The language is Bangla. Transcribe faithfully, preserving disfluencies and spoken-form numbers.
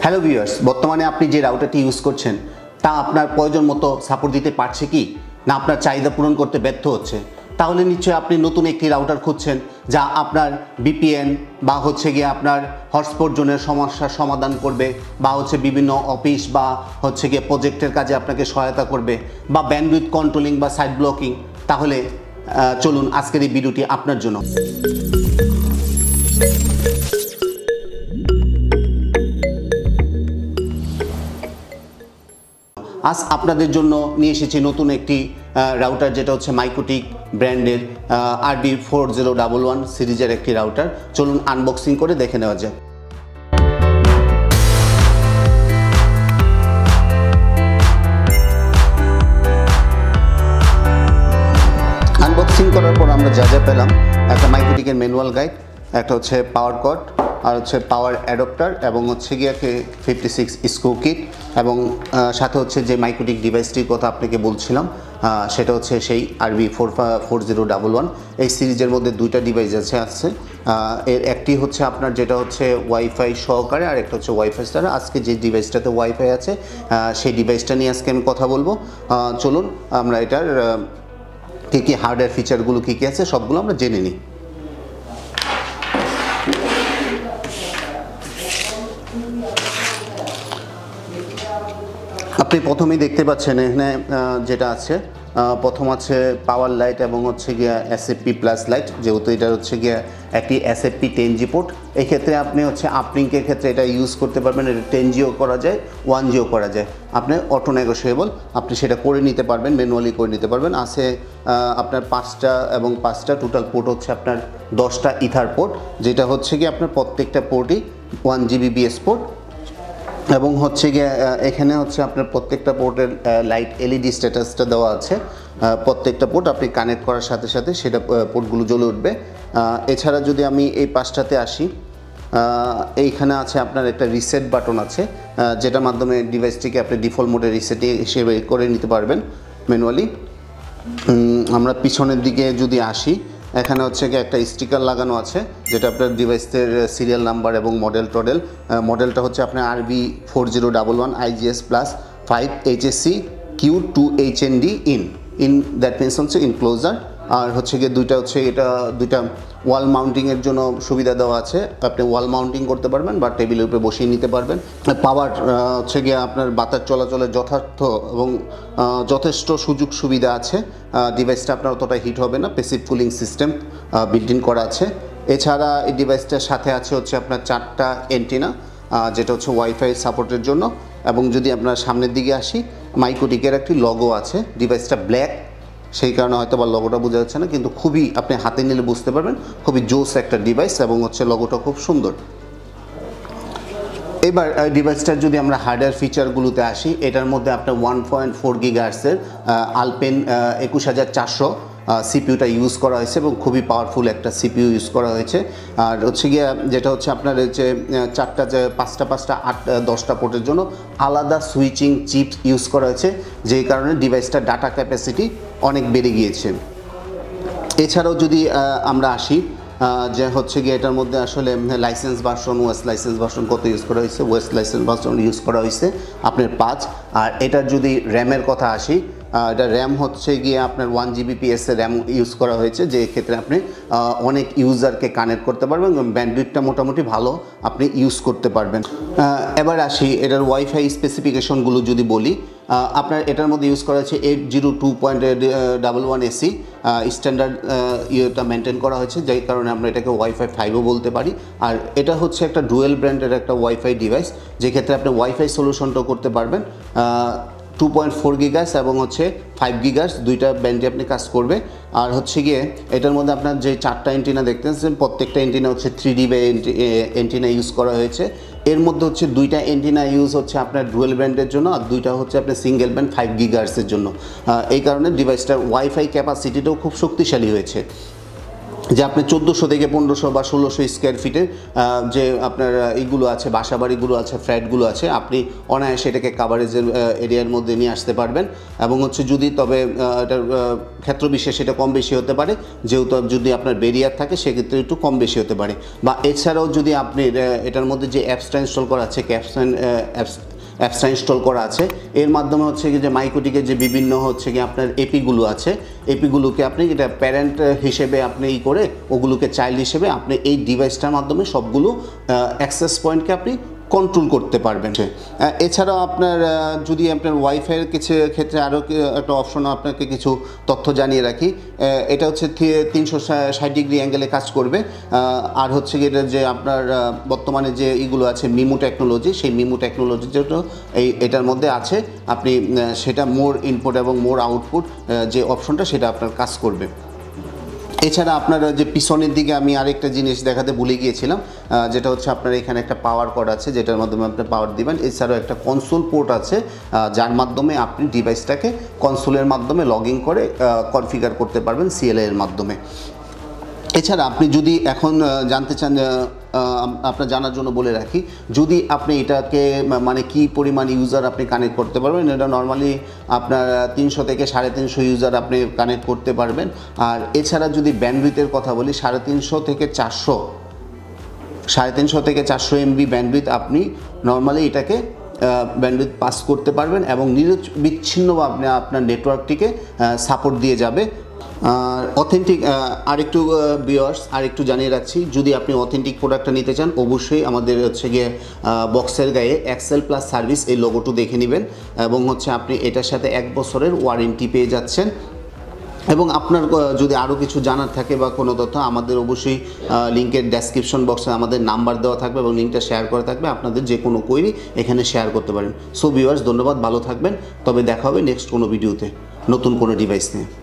হ্যালো ভিউয়ার্স, বর্তমানে আপনি যে রাউটারটি ইউজ করছেন তা আপনার প্রয়োজন মতো সাপোর্ট দিতে পারছে কি না আপনার চাহিদা পূরণ করতে ব্যর্থ হচ্ছে, তাহলে নিশ্চয়ই আপনি নতুন একটি রাউটার খুঁজছেন যা আপনার ভিপিএন বা হচ্ছে গিয়ে আপনার হটস্পট জোনের সমস্যার সমাধান করবে, বা হচ্ছে বিভিন্ন অফিস বা হচ্ছে গিয়ে প্রজেক্টের কাজে আপনাকে সহায়তা করবে, বা ব্যান্ডউইথ কন্ট্রোলিং বা সাইট ব্লকিং। তাহলে চলুন আজকের এই ভিডিওটি আপনার জন্য। আজ আপনাদের জন্য নিয়ে এসেছি নতুন একটি রাউটার, যেটা হচ্ছে মাইক্রোটিক ব্র্যান্ডের R B four zero one one সিরিজের একটি রাউটার। চলুন আনবক্সিং করে দেখে নেওয়া যাক। আনবক্সিং করার পর আমরা যা যা পেলাম, একটা মাইক্রোটিকের ম্যানুয়াল গাইড, একটা হচ্ছে পাওয়ার কর্ড, আর হচ্ছে পাওয়ার অ্যাডাপ্টার, এবং হচ্ছে গিয়ে ফিফটি সিক্স স্ক্রু কিট, এবং সাথে হচ্ছে যে মাইক্রোটিক ডিভাইসটির কথা আপনাকে বলছিলাম সেটা হচ্ছে সেই R B four four zero one one. এই সিরিজের মধ্যে দুইটা ডিভাইস আছে আছে এর একটি হচ্ছে আপনার যেটা হচ্ছে ওয়াইফাই সহকারে, আর একটা হচ্ছে ওয়াইফাই ছাড়া। আজকে যে ডিভাইসটাতে ওয়াইফাই আছে সেই ডিভাইসটা নিয়ে আজকে আমি কথা বলবো। চলুন আমরা এটার কী কী হার্ডওয়্যার ফিচারগুলো কী কী আছে সবগুলো আমরা জেনে নিই। আপনি প্রথমেই দেখতে পাচ্ছেন এখানে যেটা আছে, প্রথম আছে পাওয়ার লাইট এবং হচ্ছে গিয়া এসএফপি প্লাস লাইট। যেহেতু এটা হচ্ছে গিয়া একটি এসএফপি টেন জি পোর্ট, এই ক্ষেত্রে আপনি হচ্ছে আপলিঙ্কের ক্ষেত্রে এটা ইউজ করতে পারবেন। এটা টেন জিও করা যায়, ওয়ান জিও করা যায়, আপনি অটো নেগোশিয়েবল, আপনি সেটা করে নিতে পারবেন, ম্যানুয়ালি করে নিতে পারবেন। আছে আপনার পাঁচটা এবং পাঁচটা টোটাল পোর্ট হচ্ছে আপনার দশটা ইথার পোর্ট, যেটা হচ্ছে গিয়ে আপনার প্রত্যেকটা পোর্টই ওয়ান জিবিবিএস পোর্ট, এবং হচ্ছে গিয়ে এখানে হচ্ছে আপনার প্রত্যেকটা পোর্টের লাইট এলইডি স্ট্যাটাসটা দেওয়া আছে। প্রত্যেকটা পোর্ট আপনি কানেক্ট করার সাথে সাথে সেটা পোর্টগুলো জ্বলে উঠবে। এছাড়া যদি আমি এই পাশটাতে আসি, এইখানে আছে আপনার একটা রিসেট বাটন আছে, যেটার মাধ্যমে ডিভাইসটিকে আপনি ডিফল্ট মোডে রিসেট হিসেবে করে নিতে পারবেন ম্যানুয়ালি। আমরা পিছনের দিকে যদি আসি, এখানে হচ্ছে কি একটা স্টিকার লাগানো আছে, যেটা আপনার ডিভাইসের সিরিয়াল নাম্বার এবং মডেল টডেল। মডেলটা হচ্ছে আপনার R B four zero one one I G S plus five H C Q two H N D in in that means হচ্ছে এনক্লোজার। আর হচ্ছে গিয়ে দুইটা হচ্ছে এটা দুইটা ওয়াল মাউন্টিংয়ের জন্য সুবিধা দেওয়া আছে, আপনি ওয়াল মাউন্টিং করতে পারবেন বা টেবিলের উপরে বসিয়ে নিতে পারবেন। পাওয়ার হচ্ছে গিয়ে আপনার বাতাস চলাচলের যথার্থ এবং যথেষ্ট সুযোগ সুবিধা আছে। ডিভাইসটা আপনার অতটা হিট হবে না, passive cooling system built in করা আছে। এছাড়া এই ডিভাইসটার সাথে আছে হচ্ছে আপনার চারটা এন্টিনা, যেটা হচ্ছে ওয়াইফাই সাপোর্টের জন্য। এবং যদি আপনার সামনের দিকে আসি, মাইক্রোটিকের একটি লগো আছে। ডিভাইসটা ব্ল্যাক, সেই কারণে হয়তো বা লগোটা বোঝা যাচ্ছে না, কিন্তু খুবই আপনি হাতে নিলে বুঝতে পারবেন খুবই জোস একটা ডিভাইস, এবং হচ্ছে লগোটা খুব সুন্দর। এবার ডিভাইসটার যদি আমরা হার্ডওয়্যার ফিচারগুলোতে আসি, এটার মধ্যে আপনার ওয়ান পয়েন্ট ফোর গিগাহার্টজের আলপেন একুশ হাজার চারশো সিপিইউটা ইউজ করা হয়েছে, এবং খুবই পাওয়ারফুল একটা সিপিইউ ইউজ করা হয়েছে। আর হচ্ছে গিয়ে যেটা হচ্ছে আপনার হচ্ছে চারটা যে পাঁচটা পাঁচটা আট দশটা পোর্টের জন্য আলাদা সুইচিং চিপস ইউজ করা হয়েছে, যেই কারণে ডিভাইসটার ডাটা ক্যাপাসিটি অনেক বেড়ে গিয়েছে। এছাড়াও যদি আমরা আসি, যে হচ্ছে গিয়ে এটার মধ্যে আসলে লাইসেন্স ভার্সন, ওয়েস্ট লাইসেন্স ভার্সন কত ইউজ করা হয়েছে, ওয়েস্ট লাইসেন্স ভার্সন ইউজ করা হয়েছে আপনার পাঁচ। আর এটার যদি র্যামের কথা আসি, এটা র্যাম হচ্ছে গিয়ে আপনার ওয়ান জিবিপিএস এর র্যাম ইউজ করা হয়েছে, যে ক্ষেত্রে আপনি অনেক ইউজারকে কানেক্ট করতে পারবেন এবং ব্যান্ডউইথটা মোটামুটি ভালো আপনি ইউজ করতে পারবেন। এবার আসি এটার ওয়াইফাই স্পেসিফিকেশনগুলো যদি বলি, আপনার এটার মধ্যে ইউজ করা হয়েছে eight zero two point double one AC standard ইয়েটা মেনটেন করা হয়েছে, যেই কারণে আমরা এটাকে ওয়াইফাই ফাইভও বলতে পারি। আর এটা হচ্ছে একটা ডুয়েল ব্র্যান্ডের একটা ওয়াইফাই ডিভাইস, যে ক্ষেত্রে আপনি ওয়াইফাই সলিউশনটাও করতে পারবেন। টু পয়েন্ট ফোর গিগার্স এবং হচ্ছে ফাইভ গিগার্স দুইটা ব্যান্ডে আপনি কাজ করবে। আর হচ্ছে গিয়ে এটার মধ্যে আপনার যে চারটা এন্টিনা দেখতেছেন, প্রত্যেকটা এন্টিনা হচ্ছে থ্রি ডি বে এন্টিনা ইউজ করা হয়েছে। এর মধ্যে হচ্ছে দুইটা এন্টিনা ইউজ হচ্ছে আপনার ডুয়েল ব্যান্ডের জন্য, আর দুইটা হচ্ছে আপনার সিঙ্গেল ব্যান্ড ফাইভ গিগার্সের জন্য। এই কারণে ডিভাইসটার ওয়াইফাই ক্যাপাসিটিটাও খুব শক্তিশালী হয়েছে। যে আপনি চোদ্দোশো থেকে পনেরোশো বা ষোলোশো স্কোয়ার ফিটের যে আপনার এইগুলো আছে, বাসা বাড়িগুলো আছে, ফ্ল্যাটগুলো আছে, আপনি অনায়াসে এটাকে কাভারেজের এরিয়ার মধ্যে নিয়ে আসতে পারবেন। এবং হচ্ছে যদি তবে এটার ক্ষেত্র বিশেষ এটা কম বেশি হতে পারে, যেহেতু যদি আপনার ব্যারিয়ার থাকে সেক্ষেত্রে একটু কম বেশি হতে পারে। বা এছাড়াও যদি আপনি এটার মধ্যে যে অ্যাপসটা ইনস্টল করা আছে, ক্যাপশন অ্যাপস অ্যাপসটা ইনস্টল করা আছে, এর মাধ্যমে হচ্ছে কি যে মাইক্রোটিকের যে বিভিন্ন হচ্ছে কি আপনার এপিগুলো আছে, এপিগুলোকে আপনি এটা প্যারেন্ট হিসেবে আপনি ই করে ওগুলোকে চাইল্ড হিসেবে আপনি এই ডিভাইসটার মাধ্যমে সবগুলো অ্যাক্সেস পয়েন্টকে আপনি কন্ট্রোল করতে পারবেন। এছাড়াও আপনার যদি আপনার ওয়াইফাইয়ের কিছু ক্ষেত্রে আরও একটা অপশন আপনাকে কিছু তথ্য জানিয়ে রাখি। এটা হচ্ছে তিনশো ষাট ডিগ্রি অ্যাঙ্গেলে কাজ করবে। আর হচ্ছে কি এটা যে আপনার বর্তমানে যে ইগুলো আছে মিমো টেকনোলজি, সেই মিমো টেকনোলজির জন্য এই এটার মধ্যে আছে, আপনি সেটা মোর ইনপুট এবং মোর আউটপুট যে অপশনটা সেটা আপনার কাজ করবে। এছাড়া আপনার যে পিছনের দিকে আমি আরেকটা জিনিস দেখাতে ভুলে গিয়েছিলাম, যেটা হচ্ছে আপনার এখানে একটা পাওয়ার কর্ড আছে যেটার মাধ্যমে আপনি পাওয়ার দিবেন। এছাড়াও একটা কনসোল পোর্ট আছে যার মাধ্যমে আপনি ডিভাইসটাকে কনসোলের মাধ্যমে লগ ইন করে কনফিগার করতে পারবেন সিএলএ এর মাধ্যমে। এছাড়া আপনি যদি এখন জানতে চান, আপনার জানার জন্য বলে রাখি, যদি আপনি এটাকে মানে কি পরিমাণ ইউজার আপনি কানেক্ট করতে পারবেন, এটা নর্মালি আপনার তিনশো থেকে সাড়ে তিনশো ইউজার আপনি কানেক্ট করতে পারবেন। আর এছাড়া যদি ব্যান্ডউইথের কথা বলি, সাড়ে তিনশো থেকে চারশো সাড়ে তিনশো থেকে চারশো এমবি ব্যান্ডউইথ আপনি নর্মালি এটাকে ব্যান্ডউইথ পাস করতে পারবেন এবং নিরবিচ্ছিন্নভাবে আপনি আপনার নেটওয়ার্কটিকে সাপোর্ট দিয়ে যাবে। আর অথেন্টিক আরেকটু ভিউয়ার্স আরেকটু জানিয়ে রাখছি, যদি আপনি অথেন্টিক প্রোডাক্টটা নিতে চান অবশ্যই আমাদের হচ্ছে গিয়ে বক্সের গায়ে এক্সেল প্লাস সার্ভিস এই লোগোটা দেখে নেবেন এবং হচ্ছে আপনি এটার সাথে এক বছরের ওয়ারেন্টি পেয়ে যাচ্ছেন। এবং আপনার যদি আরও কিছু জানার থাকে বা কোনো তথ্য, আমাদের অবশ্যই লিঙ্কের ডেসক্রিপশন বক্সে আমাদের নাম্বার দেওয়া থাকবে এবং লিঙ্কটা শেয়ার করা থাকবে, আপনাদের যে কোনো কোয়েরি এখানে শেয়ার করতে পারেন। সো ভিউয়ার্স ধন্যবাদ, ভালো থাকবেন, তবে দেখা হবে নেক্সট কোনো ভিডিওতে নতুন কোনো ডিভাইস নিয়ে।